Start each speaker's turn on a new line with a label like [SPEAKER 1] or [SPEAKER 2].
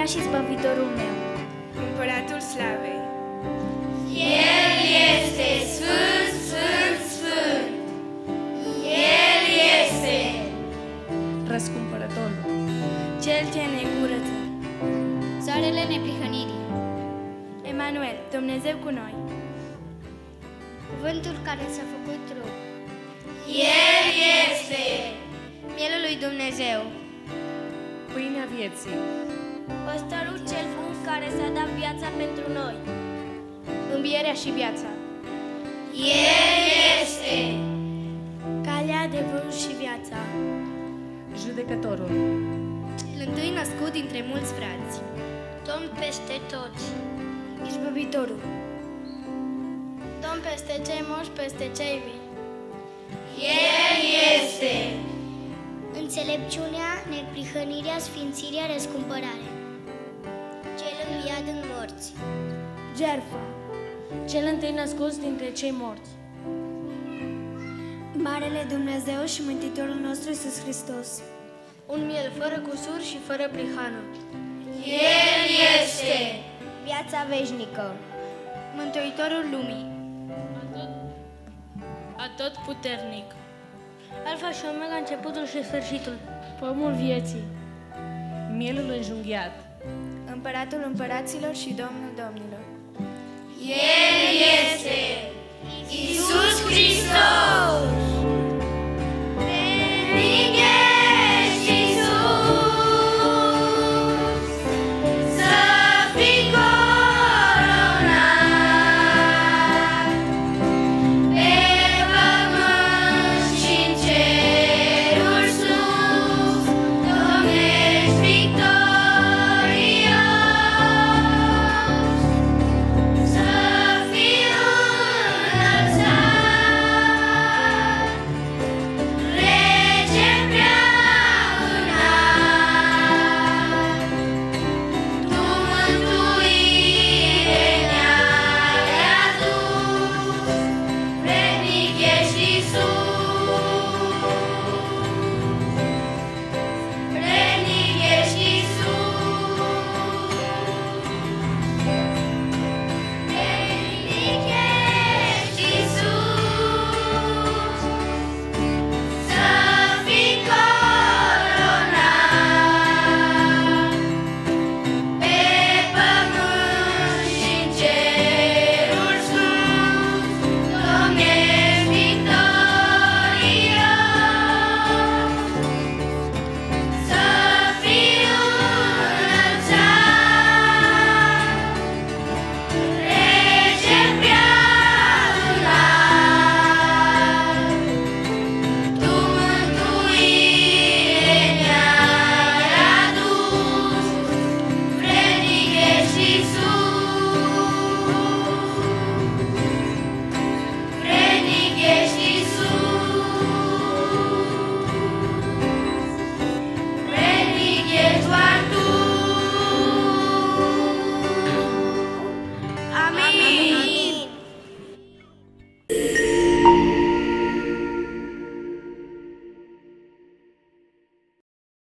[SPEAKER 1] și Zbăvitorul meu.
[SPEAKER 2] Împăratul Slavei.
[SPEAKER 3] El este Sfânt, Sfânt, Sfânt. El este
[SPEAKER 4] Răscumpărătorul,
[SPEAKER 1] Cel ce ne curăță.
[SPEAKER 3] Soarele neprihănirii.
[SPEAKER 1] Emanuel, Dumnezeu cu noi.
[SPEAKER 3] Cuvântul care s-a făcut trup.
[SPEAKER 5] El este
[SPEAKER 3] Mielul lui Dumnezeu.
[SPEAKER 4] pâinea vieții,
[SPEAKER 1] Păstorul cel bun care s-a dat viața pentru noi. Învierea și viața.
[SPEAKER 5] El este
[SPEAKER 1] Calea, adevărul și viața.
[SPEAKER 4] judecătorul,
[SPEAKER 1] Cel întâi născut dintre mulți frați.
[SPEAKER 3] Domn peste toți.
[SPEAKER 1] Izbăvitorul. Domn peste cei morți, peste cei vii.
[SPEAKER 5] El este
[SPEAKER 3] Înțelepciunea, neprihănirea, sfințirea, răscumpărarea. Cel înviat din morți.
[SPEAKER 1] Jertfa. Cel întâi născut dintre cei morți. Marele Dumnezeu și Mântuitorul nostru Iisus Hristos. Un miel fără cusur și fără prihană.
[SPEAKER 5] El este
[SPEAKER 1] Viața veșnică. Mântuitorul lumii. Atotputernic. Alfa și Omega, începutul și sfârșitul. Pomul vieții.
[SPEAKER 4] mielul înjunghiat,
[SPEAKER 1] Împăratul împăraților și Domnul domnilor.
[SPEAKER 5] El este Iisus